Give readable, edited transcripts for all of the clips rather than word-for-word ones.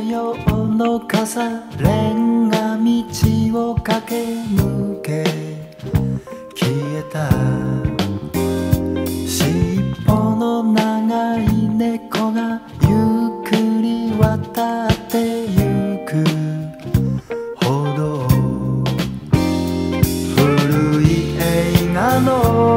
用の傘レンガ道を駆け抜け消えた尻尾の長い猫がゆっくり渡ってゆくほど古い映画の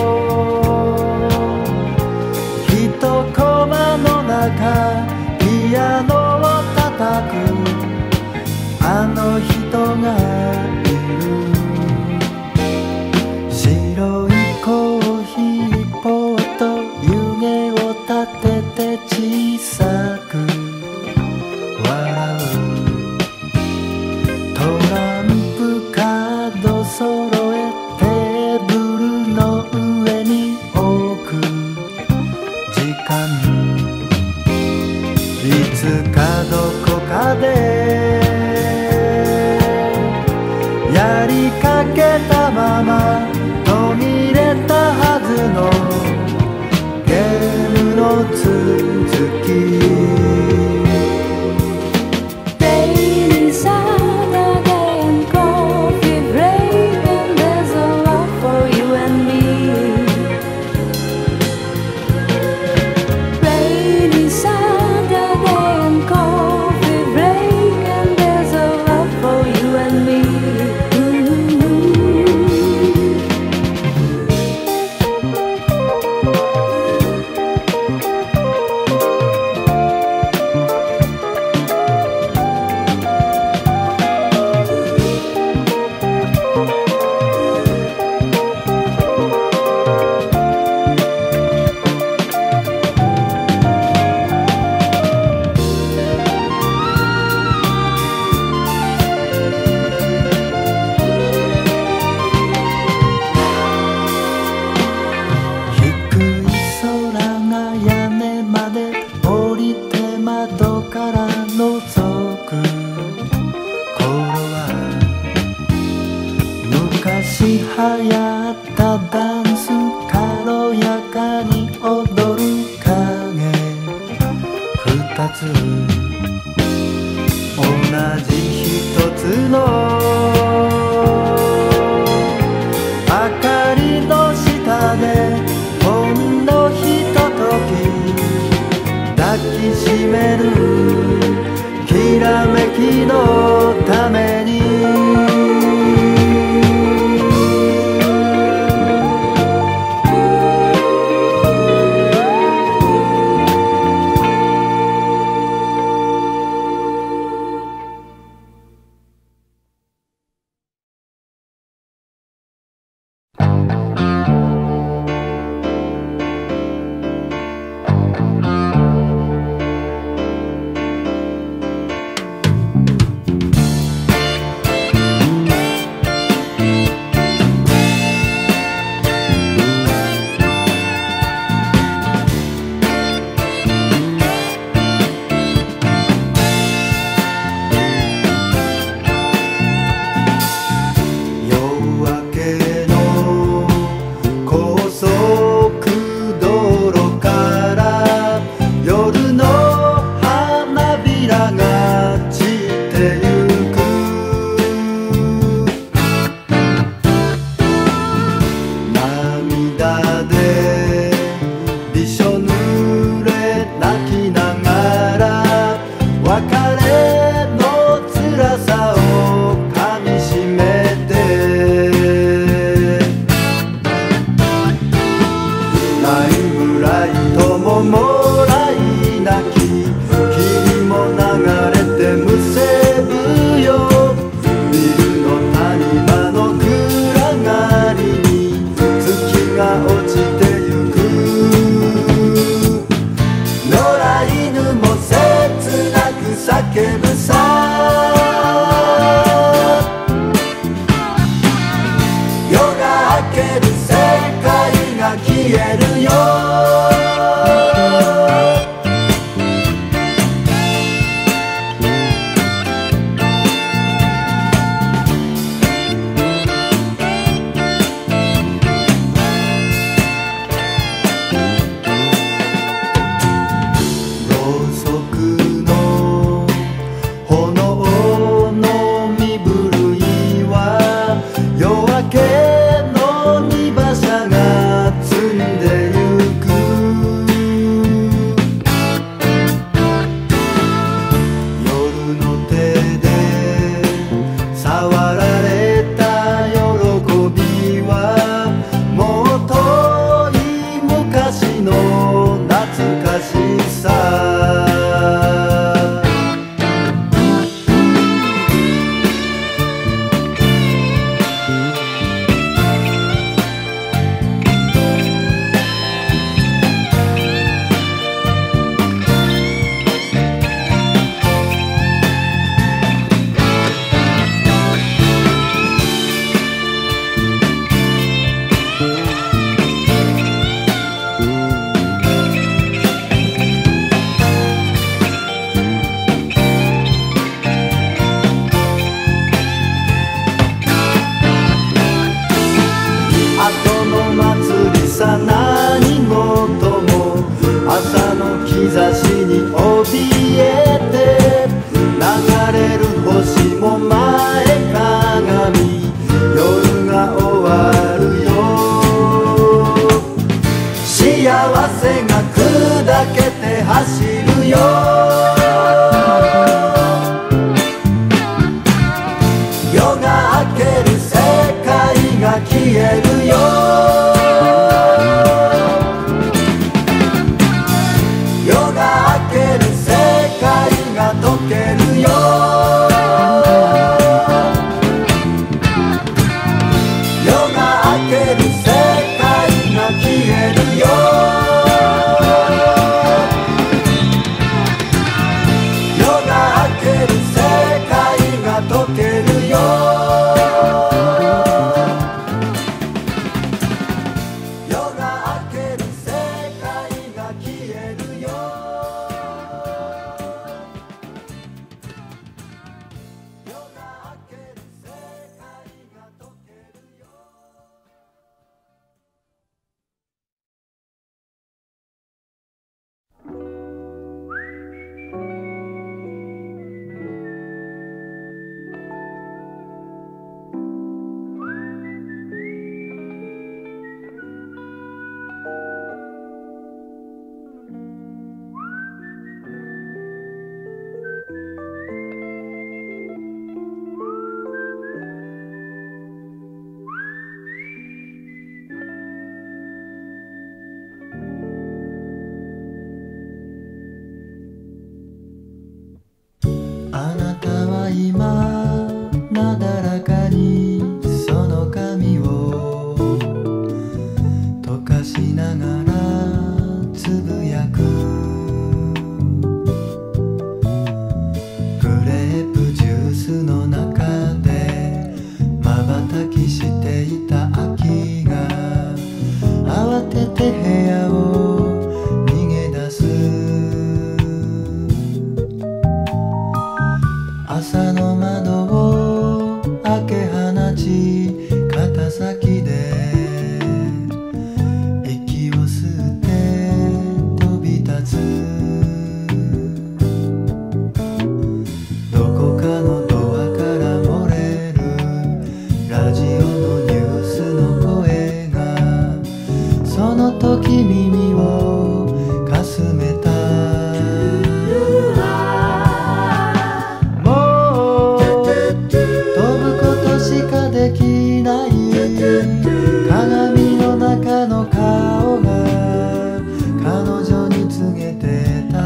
一コマの中ピアノを叩くあの人がいる白いコーヒーポット湯気を立てて小さく笑うトランプカード揃えテーブルの上に置く時間いつかどこかでやりかけたまま途切れたはずのゲームの続き窓から覗く頃は昔流行ったダンス軽やかに踊る影二つ同じ一つの明かりの下でほんのひととき抱きしめるきらめきのために汗が砕けて走るよ。夜が明ける世界が消えるよ。夜が明ける世界が溶けるよ。夜が明ける世界が消えるよ。夜が明ける世界が溶けるよ。夜が明ける世界が消えるよ。夜が明ける世界が溶けるよ。あなたは今なだらかにその髪を溶かしながらつぶやく。グレープジュースの中で瞬きしていた秋が慌てて部屋を逃げ出す。朝の窓を開け放ち肩先で息を吸って飛び立つ。どこかのドアから漏れるラジオのニュースの声がその時耳をかすめた。できない鏡の中の顔が彼女に告げてた。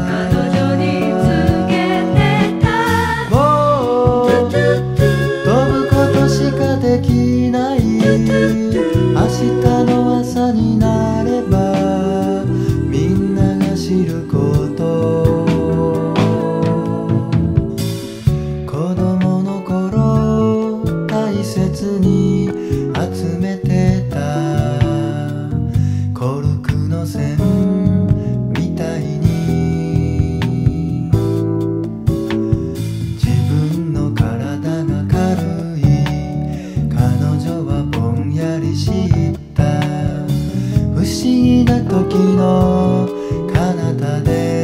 もう飛ぶことしかできない。明日の朝になればみんなが知ること。子供の頃大切に集めてたコルクの線みたいに自分の体が軽い。彼女はぼんやり知った不思議な時の彼方で。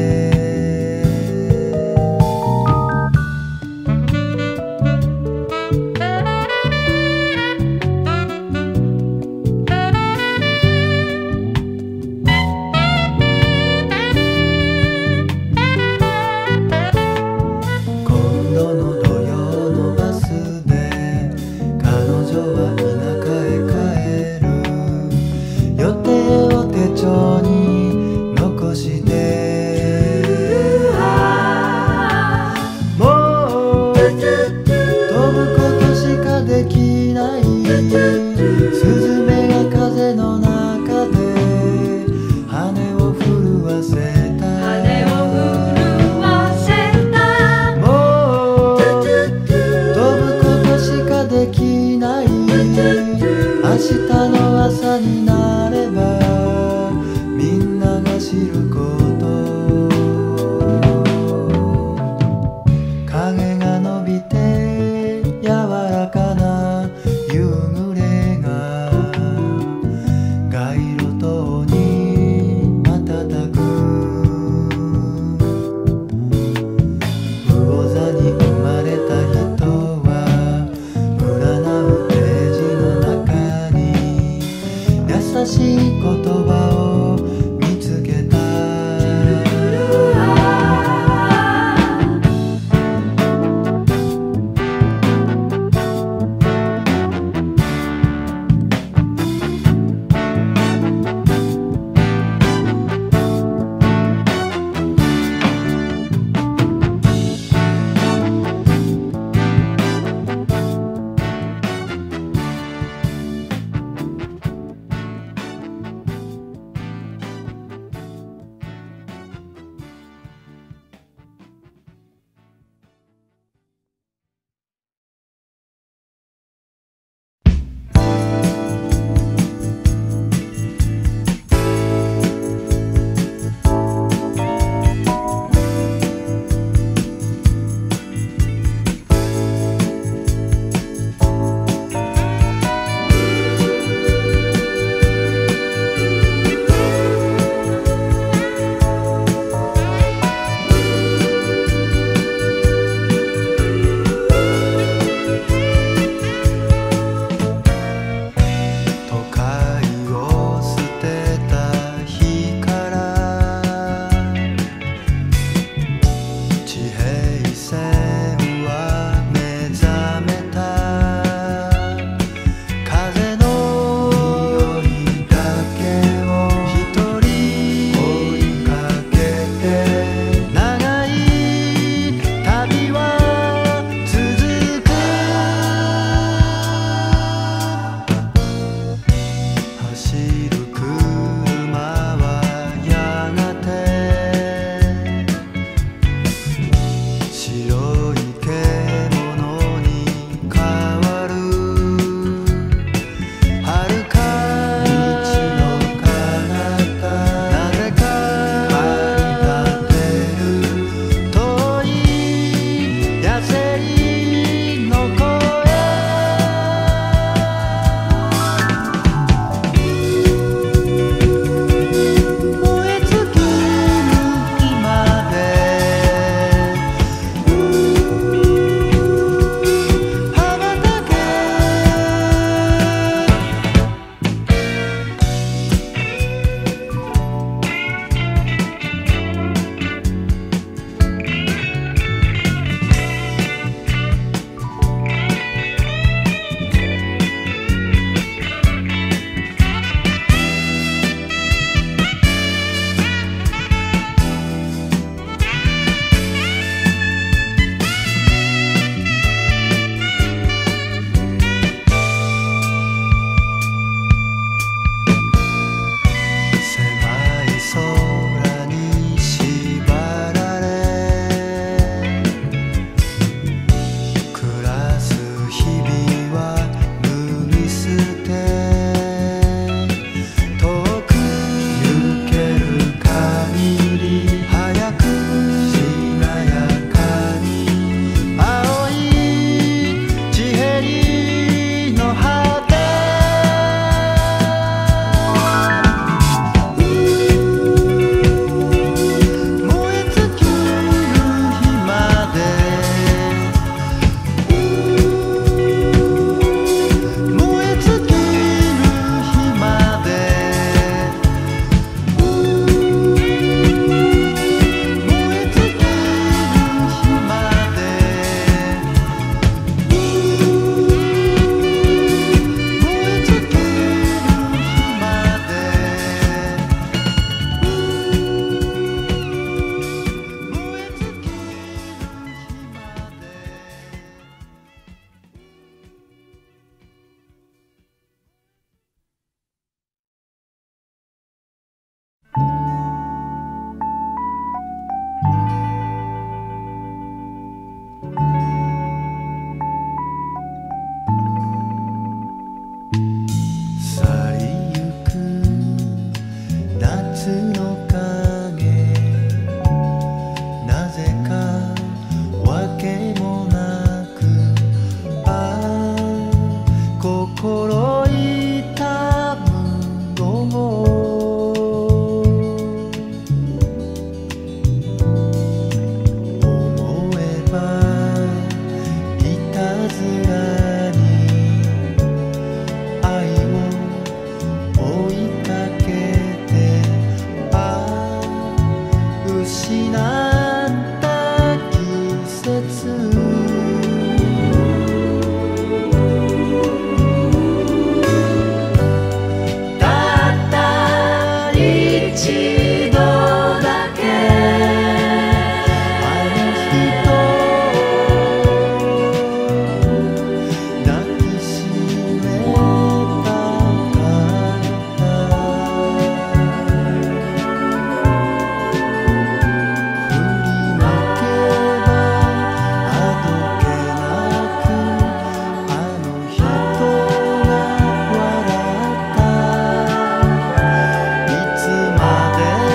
スズメが風の中で羽を震わせた。もう飛ぶことしかできない。明日の朝になればみんなが知ること。影が伸びて柔らかな夕暮れが街路灯に瞬く。魚座に生まれた人は占うページの中に優しい言葉を見去りゆく夏の影、なぜかわけもなく、ああ心痛むのを思えば、いたずらに愛を追いかけて、ああ失った季節、たった一度だけあの人を抱きしめたかった。振り向けばあどけなくあの人が笑った。いつまで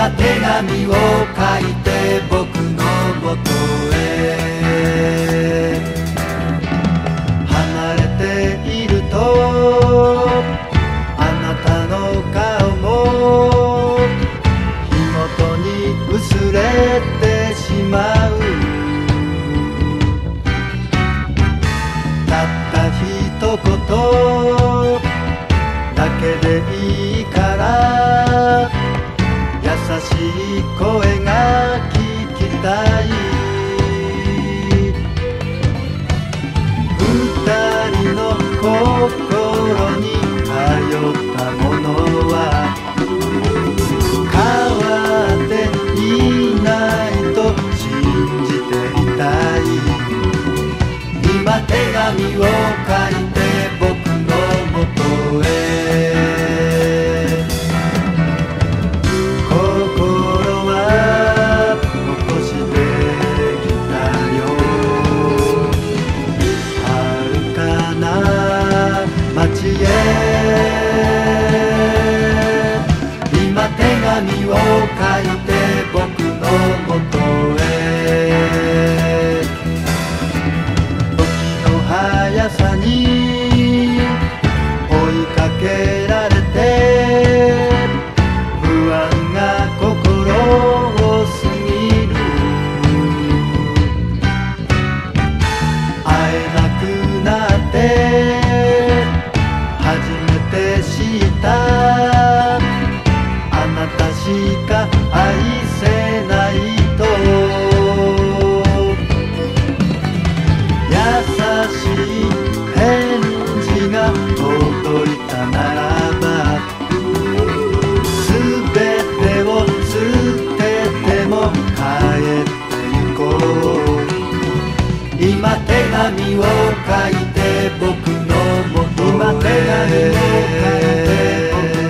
今手紙を書いて僕のもとへ離れているとあなたの顔も火元に薄れてしまうたった一言だけでいいから優しい声が聞きたい二人の心に通ったものは変わっていないと信じていたい今手紙を書いて僕のもとへ心は残してきたよ遥かな街へ今手紙を書いて僕のもとへ速さに追いかけられて不安が心を過ぎる会えなくなって初めて知ったあなたしか愛せないと優しい返事が届いたならばすべてを捨てても帰ってゆこう今手紙を書いて僕のもとへ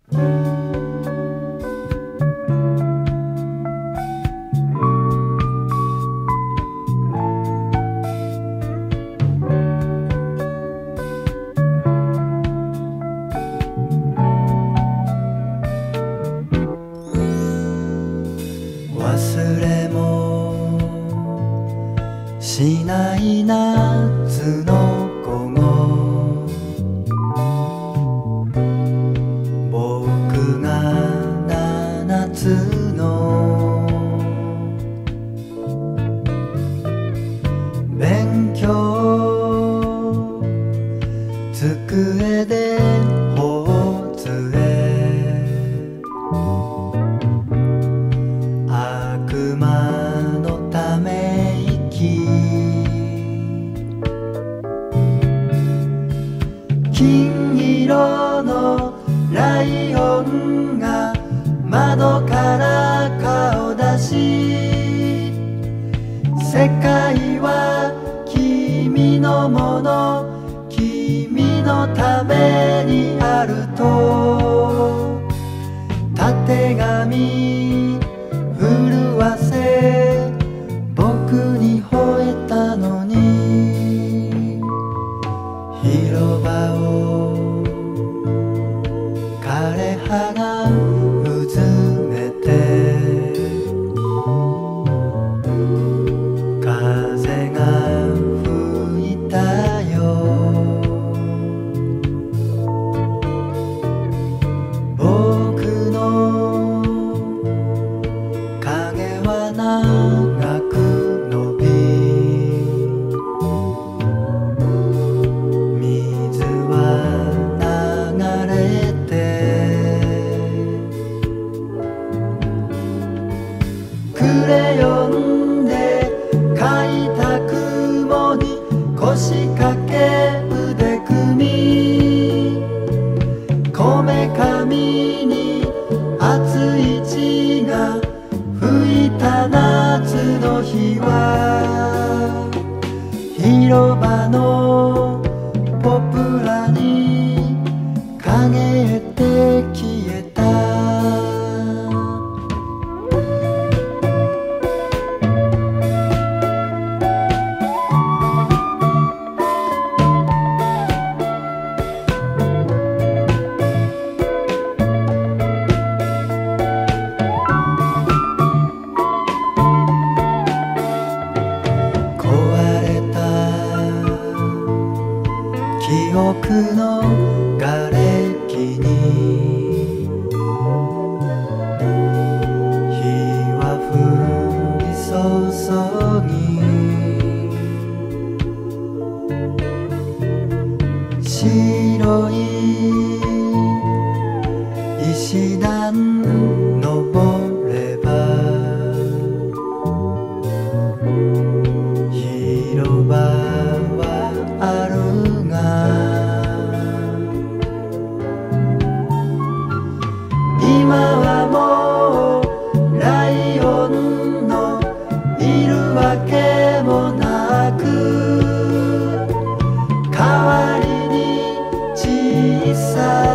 忘れもしない夏の午後、僕が7つの勉強机で頬杖、悪魔のため息、金色のライオンが窓から顔出し、世界は君のもの、君のためにあると、たてがみ震わせ僕に吠えたのに、広場を枯葉がうずめて、風が吹いたよ、僕の影は長く伸び、水は流れて、クレヨンで描いた雲に腰掛け腕組み、こめかみに熱い血が吹いた夏の日は、広場のポプラに陰って消えた。記憶の瓦礫に火は降り注ぎ、白い石段登れば広場はあるが、今はもうライオンのいるわけもなく、代わりに小さ